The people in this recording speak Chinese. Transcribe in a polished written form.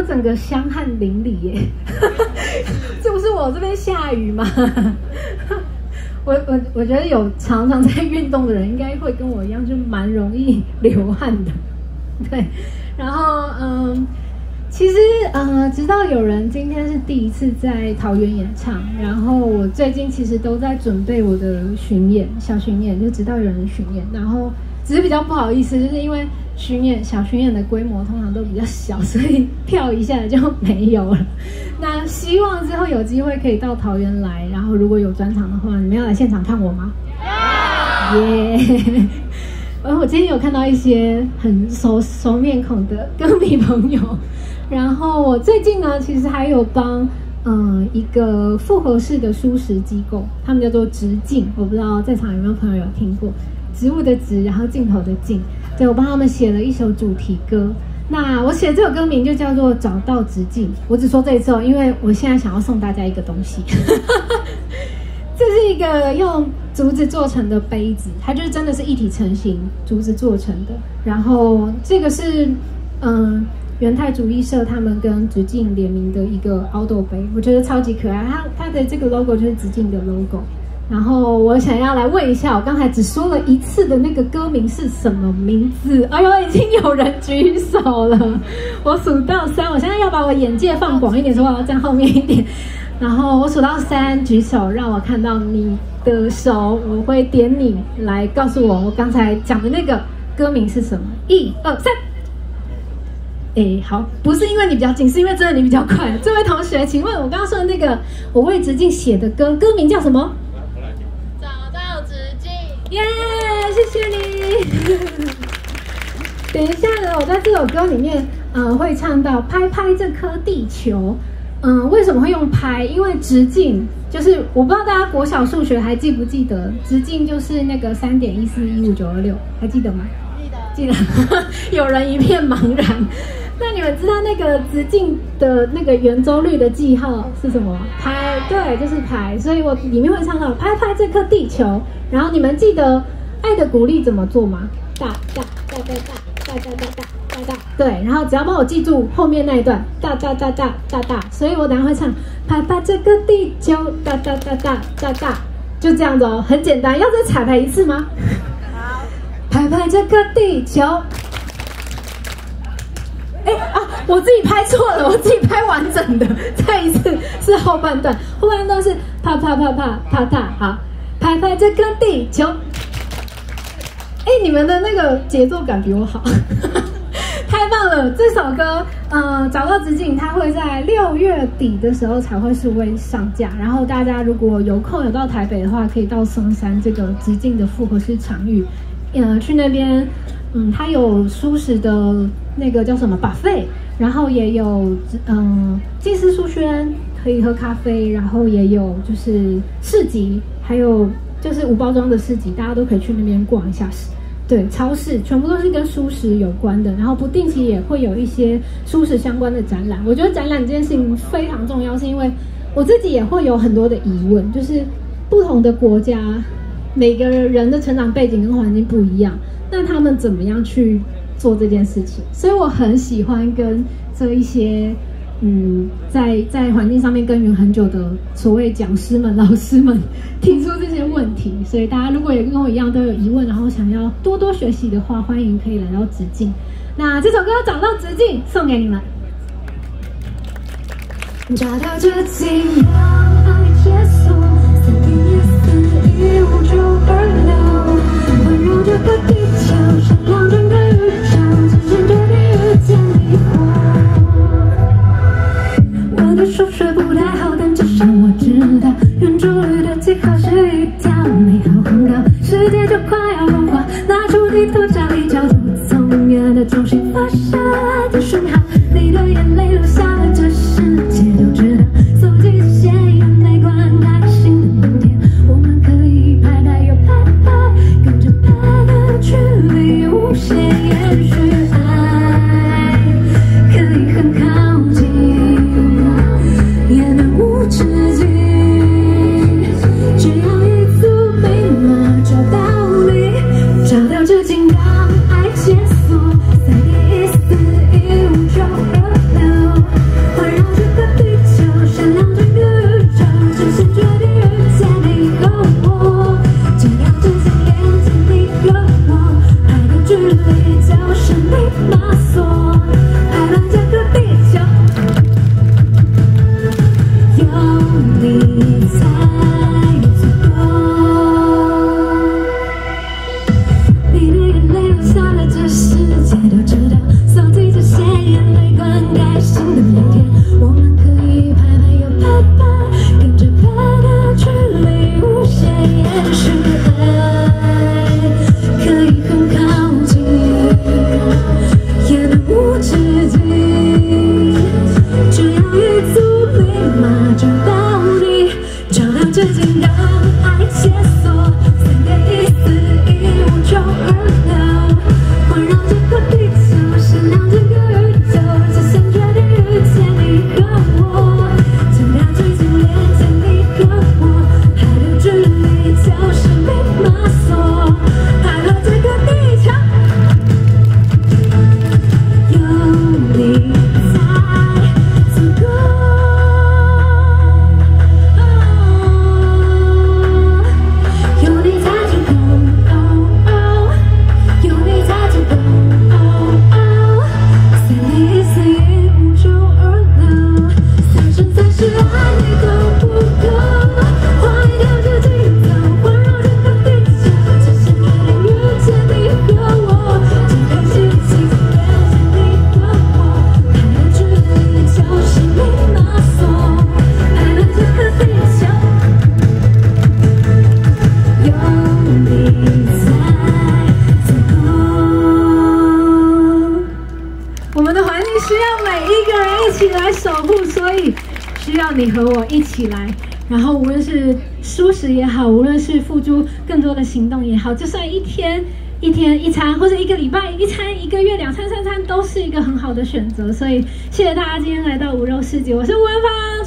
整个香汗淋漓耶，这不是我这边下雨吗？我觉得有常常在运动的人，应该会跟我一样，就蛮容易流汗的。对，然后其实知道有人今天是第一次在桃园演唱，然后我最近其实都在准备我的巡演，小巡演，就知道有人巡演，然后只是比较不好意思，就是因为小巡演的规模通常都比较小，所以票一下就没有了。那希望之后有机会可以到桃园来，然后如果有专场的话，你们要来现场看我吗？耶！我今天有看到一些很熟面孔的歌迷朋友，然后我最近呢，其实还有帮一个复合式的蔬食机构，他们叫做植镜，我不知道在场有没有朋友有听过，植物的植，然后镜头的镜，对，我帮他们写了一首主题歌。那我写这首歌名就叫做《找到直径》，我只说这一次哦，因为我现在想要送大家一个东西。这是一个用竹子做成的杯子，它就是真的是一体成型，竹子做成的。然后这个是元泰主义社他们跟直径联名的一个凹豆杯，我觉得超级可爱。它的这个 logo 就是直径的 logo。然后我想要来问一下，我刚才只说了一次的那个歌名是什么名字？哎呦，已经有人举手了。我数到3，我现在要把我眼界放广一点，所以我要站后面一点。然后我数到3，举手，让我看到你的手，我会点你来告诉我刚才讲的那个歌名是什么。1、2、3。哎，好，不是因为你比较近，是因为真的你比较快。这位同学，请问我刚刚说的那个我为直径写的歌名叫什么？ 找到直径。 耶，谢谢你。等一下呢，我在这首歌里面，会唱到拍拍这颗地球。为什么会用拍？因为直径就是我不知道大家国小数学还记不记得，直径就是那个3.1415926，还记得吗？记得。有人一片茫然。那你们知道那个直径的那个圆周率的记号是什么？拍，对，就是拍。所以我里面会唱到拍拍这颗地球。然后你们记得爱的鼓励怎么做吗？大大大大大大大大大。对，然后只要帮我记住后面那一段大大大大大大，所以我等下会唱拍拍这个地球大大大大大大，就这样子哦，很简单。要再彩排一次吗？好，拍拍这个地球。我自己拍错了，我自己拍完整的，再一次是后半段，后半段是啪啪啪啪啪啪，好，拍拍这个地球。你们的那个节奏感比我好。太棒了！这首歌，找到直径，它会在6月底的时候才会数位上架。然后大家如果有空有到台北的话，可以到松山这个直径的复合式场域，去那边，它有蔬食的那个叫什么 buffet， 然后也有祭司书轩可以喝咖啡，然后也有就是市集，还有就是无包装的市集，大家都可以去那边逛一下。对，超市全部都是跟蔬食有关的，然后不定期也会有一些蔬食相关的展览。我觉得展览这件事情非常重要，是因为我自己也会有很多的疑问，就是不同的国家，每个人的成长背景跟环境不一样，那他们怎么样去做这件事情？所以我很喜欢跟这一些在环境上面耕耘很久的所谓讲师们、老师们提出这些问题，所以大家如果也跟我一样都有疑问，然后想要多多学习的话，欢迎可以来到直径。那这首歌找到直径送给你们。找到直径，让爱解锁3.1415926，环绕这个地球，闪亮整个宇宙，渐渐对你遇见迷惑。我的数学不太好，但至少我知道圆周率的记号是一条美好航道，世界就快要融化，拿出地图找一找，就从远的中心发下来的讯号，你的眼泪流下了，这世界都知道，搜集这些也没关开心的明天，我们可以拍拍又拍拍，跟着拍的距离无限延续，爱可以很靠近，也能无止境，只要一组密码找到你，找到直径，让爱解锁3.1415926。 马索，爱了这个地球，有你才足够。你的眼泪流下了，这世界都知道。搜集这些眼泪，灌溉新的明天。我们可以拍拍又拍拍，跟着拍的距离无限延续，爱可以很靠近，也能无止境。只要一组密码找到你，找到最近让爱解锁，3个1、4、1、5、9、2、6，环绕这个地球，闪亮这个宇宙，只想决定遇见你和我，尽量最近连接你和我，爱的距离就是密码锁，爱了这个地球，有你才足够。有你才足够，有你才足够，3、2、1、4、1、5、9、2、6，3生3世爱你都不够，换一条这节奏，环绕这个地球，只想决定遇见你和我，这个奇迹连接你和我，爱的距离就是密码锁，爱了这个地球。有你才足够。我们的环境需要每一个人一起来守护，所以需要你和我一起来。然后无论是蔬食也好，无论是付诸更多的行动也好，就算一天一餐，或者1个礼拜1餐，1个月2餐3餐，都是一个很好的选择。所以谢谢大家今天来到无肉市集，我是吴文芳。